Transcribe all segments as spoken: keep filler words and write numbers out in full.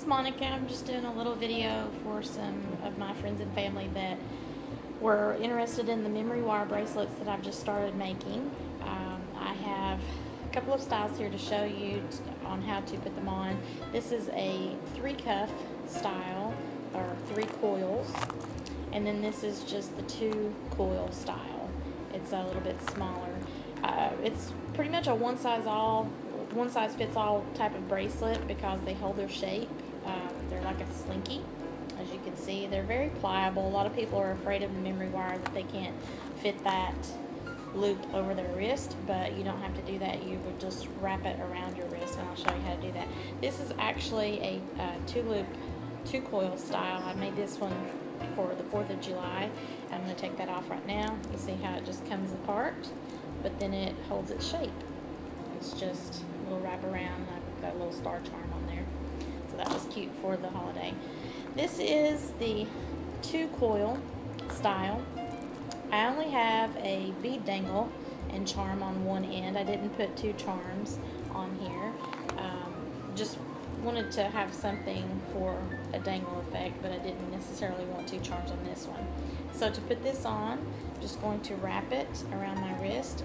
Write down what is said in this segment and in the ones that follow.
Monica. I'm just doing a little video for some of my friends and family that were interested in the memory wire bracelets that I've just started making. Um, I have a couple of styles here to show you on how to put them on. This is a three cuff style, or three coils, and then this is just the two coil style. It's a little bit smaller. Uh, it's pretty much a one size all one size fits all type of bracelet because they hold their shape. Um, they're like a slinky, as you can see. They're very pliable. A lot of people are afraid of the memory wire, that they can't fit that loop over their wrist, but you don't have to do that. You would just wrap it around your wrist, and I'll show you how to do that. This is actually a uh, two loop, two coil style. I made this one for the fourth of July. I'm going to take that off right now. You see how it just comes apart, but then it holds its shape. It's just a little wrap around. I've got a little star charm on there, so that was cute for the holiday. This is the two coil style. I only have a bead dangle and charm on one end. I didn't put two charms on here. Um, just wanted to have something for a dangle effect, but I didn't necessarily want two charms on this one. So to put this on, I'm just going to wrap it around my wrist.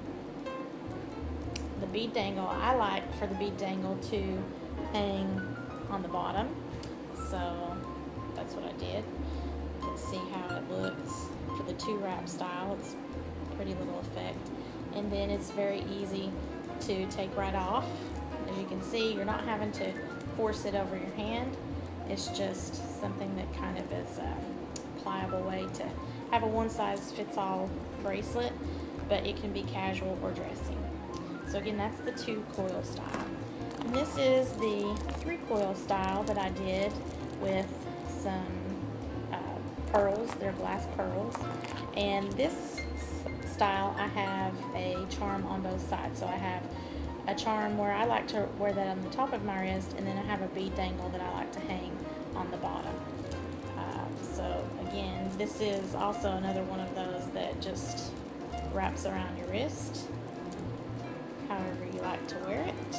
The bead dangle, I like for the bead dangle to hang on the bottom, so that's what I did. Let's see how it looks for the two wrap style. It's a pretty little effect, and then it's very easy to take right off. As you can see, you're not having to force it over your hand. It's just something that kind of is a pliable way to have a one size fits all bracelet, but it can be casual or dressy. So again, that's the two coil style. And this is the three coil style that I did with some uh, pearls. They're glass pearls. And this style, I have a charm on both sides. So I have a charm where I like to wear that on the top of my wrist, and then I have a bead dangle that I like to hang on the bottom. Uh, so again, this is also another one of those that just wraps around your wrist however you like to wear it.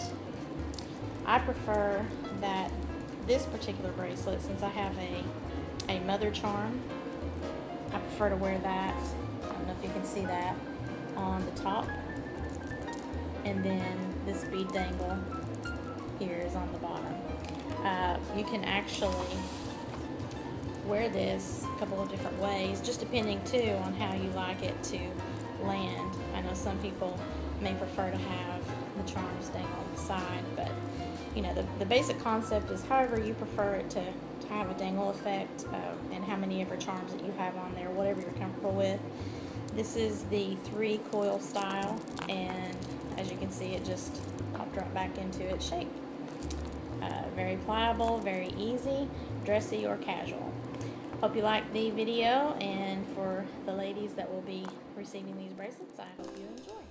I prefer that this particular bracelet, since I have a, a mother charm, I prefer to wear that. I don't know if you can see that on the top. And then this bead dangle here is on the bottom. Uh, you can actually wear this a couple of different ways, just depending too on how you like it to land. I know some people may prefer to have the charms dangle on the side, but you know, the, the basic concept is however you prefer it to, to have a dangle effect, uh, and how many of your charms that you have on there, whatever you're comfortable with. This is the three coil style, and as you can see, it just popped right back into its shape. Uh, very pliable, very easy, dressy or casual. Hope you liked the video, and for the ladies that will be receiving these bracelets, I hope you enjoy.